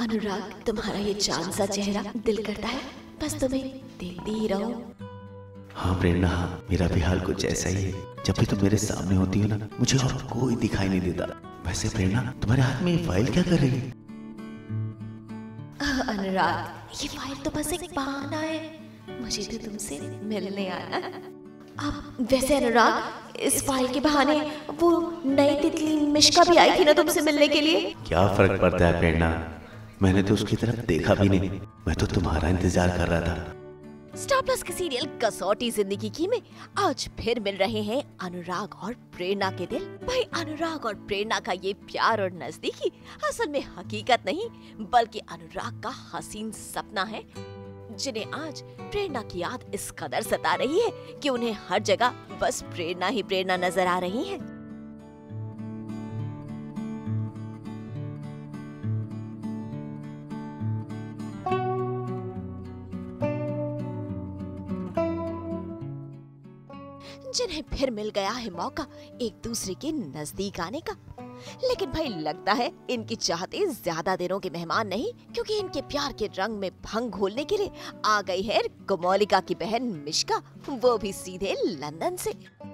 अनुराग, तुम्हारा ये चांद सा चेहरा दिल करता है बस तुम्हें देखती ही रहो। हाँ प्रेरणा, हाँ, मेरा भी हाल कुछ ऐसा ही है। जब भी तुम मेरे सामने होती हो ना, मुझे और कोई दिखाई नहीं देता। वैसे प्रेरणा, तुम्हारे हाथ में ये फाइल क्या कर रही है? अनुराग, ये फाइल तो बस एक बहाना है, मुझे तो तुमसे मिलने आना। अब वैसे अनुराग, इस फाइल के बहाने वो नई तितली मिश्का भी आई थी ना तुमसे मिलने के लिए। क्या फर्क पड़ता है प्रेरणा, मैंने तो उसकी तरफ देखा भी नहीं। मैं तो तुम्हारा इंतजार कर रहा था। स्टार प्लस के सीरियल कसौटी जिंदगी की में आज फिर मिल रहे हैं अनुराग और प्रेरणा के दिल। भाई, अनुराग और प्रेरणा का ये प्यार और नजदीकी असल में हकीकत नहीं बल्कि अनुराग का हसीन सपना है, जिन्हें आज प्रेरणा की याद इस कदर सता रही है कि उन्हें हर जगह बस प्रेरणा ही प्रेरणा नजर आ रही है। जिन्हें फिर मिल गया है मौका एक दूसरे के नजदीक आने का। लेकिन भाई, लगता है इनकी चाहते ज्यादा दिनों के मेहमान नहीं, क्योंकि इनके प्यार के रंग में भंग घोलने के लिए आ गई है कोमोलिका की बहन मिश्का, वो भी सीधे लंदन से।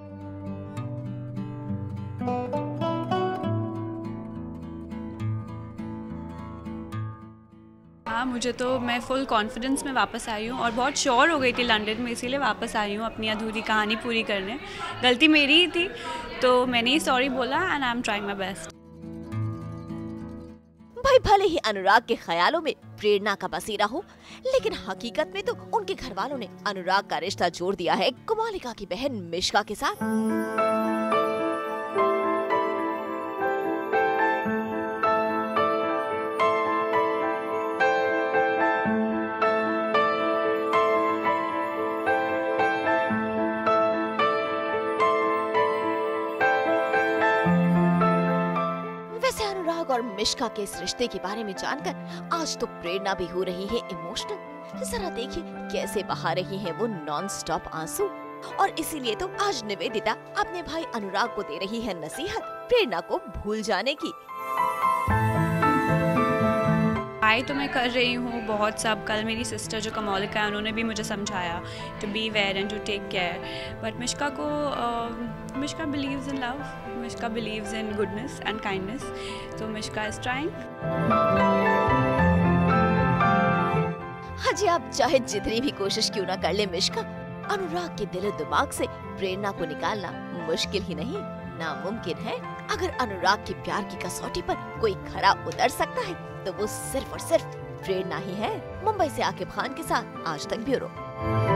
हाँ, मैं फुल कॉन्फिडेंस में वापस आई हूँ और बहुत श्योर हो गई थी लंदन में, इसीलिए वापस आई हूँ अपनी अधूरी कहानी पूरी करने। गलती मेरी ही थी, तो मैंने ही सॉरी बोला and I am trying my best. भाई, भले ही अनुराग के ख्यालों में प्रेरणा का बसेरा हो, लेकिन हकीकत में तो उनके घर वालों ने अनुराग का रिश्ता जोड़ दिया है कोमोलिका की बहन मिश्का के साथ। वैसे अनुराग और मिश्का के इस रिश्ते के बारे में जानकर आज तो प्रेरणा भी हो रही है इमोशनल। जरा देखिए कैसे बहा रही है वो नॉन स्टॉप आंसू। और इसीलिए तो आज निवेदिता अपने भाई अनुराग को दे रही है नसीहत प्रेरणा को भूल जाने की। ट्राई तो मैं कर रही हूँ बहुत सब। कल मेरी सिस्टर जो कोमोलिका है, उन्होंने भी मुझे समझाया to beware and to take care. But Mishka believes in love, Mishka believes in goodness and kindness, तो मिश्का इज ट्राइंग। हाँ जी, आप चाहे जितनी भी कोशिश क्यों ना कर ले मिश्का, अनुराग के दिल दिमाग से प्रेरणा को निकालना मुश्किल ही नहीं, नामुमकिन है। अगर अनुराग के प्यार की कसौटी पर कोई खरा उतर सकता है तो वो सिर्फ और सिर्फ प्रेरणा ही है। मुंबई से आकिब खान के साथ आज तक ब्यूरो।